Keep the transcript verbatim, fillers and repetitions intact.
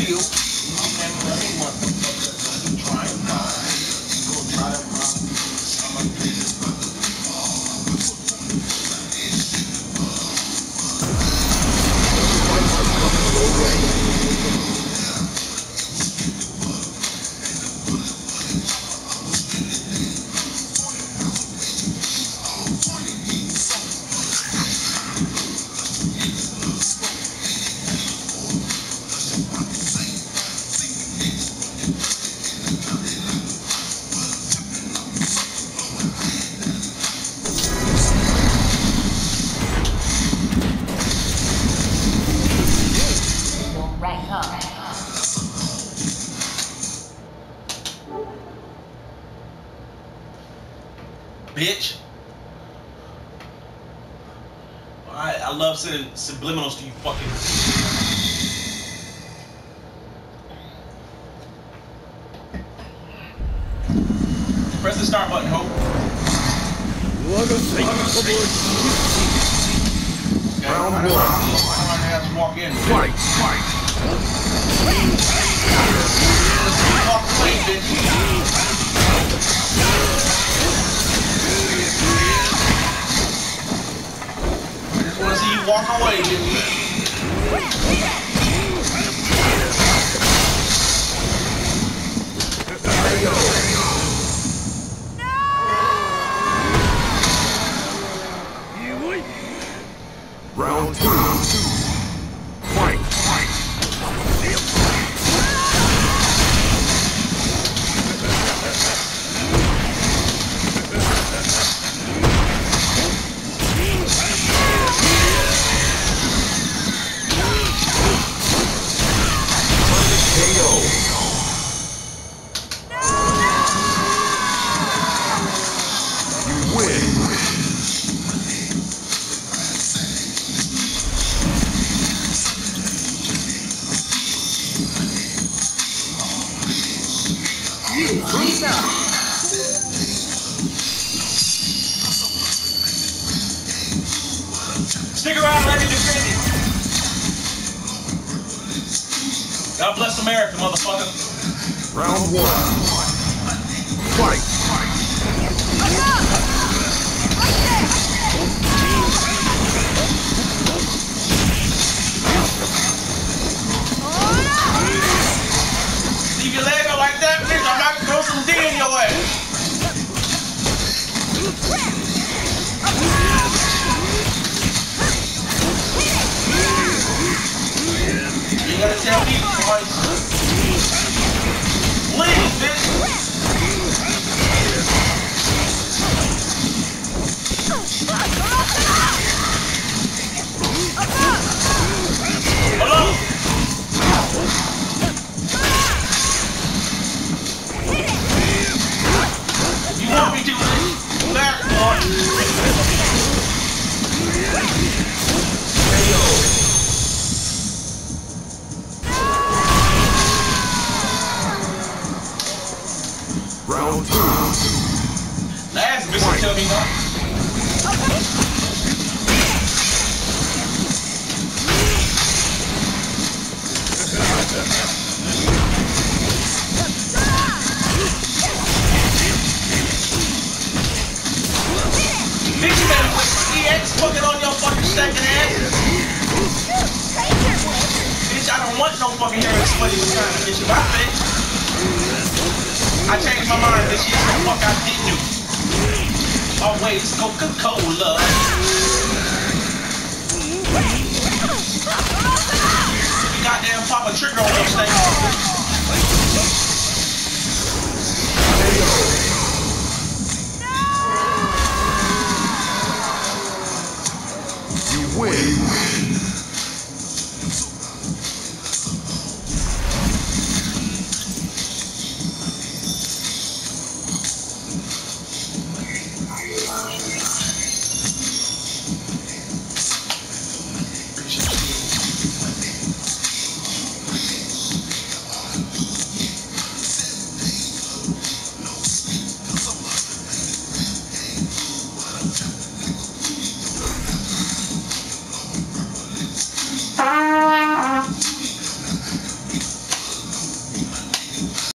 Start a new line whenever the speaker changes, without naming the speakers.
kill. Try and try to bitch. I, I love sending subliminals to you fucking. Press the start button, ho. Round one. I have to walk in. Fight, fight. Walk away, bitch. I want to see you walk away, bitch. There you go. Round two. Fight. Fight. Stick around, let me defend it. God bless America, motherfucker. Round one. Fight. Leave your leg up like that, bitch. I'm about to throw some D in your ass. You gotta tell me twice. Leave, bitch. Hello? You want me to back, boy? Round two. Last bitch tell me no. Bitch, you better put E X fucking on your fucking second ass. Bitch, I don't want no fucking hair exploding this time, bitch. If I bitch. I changed my mind, bitch. Yes, the fuck I did do. Always Coca-Cola. You goddamn pop a trigger on those things.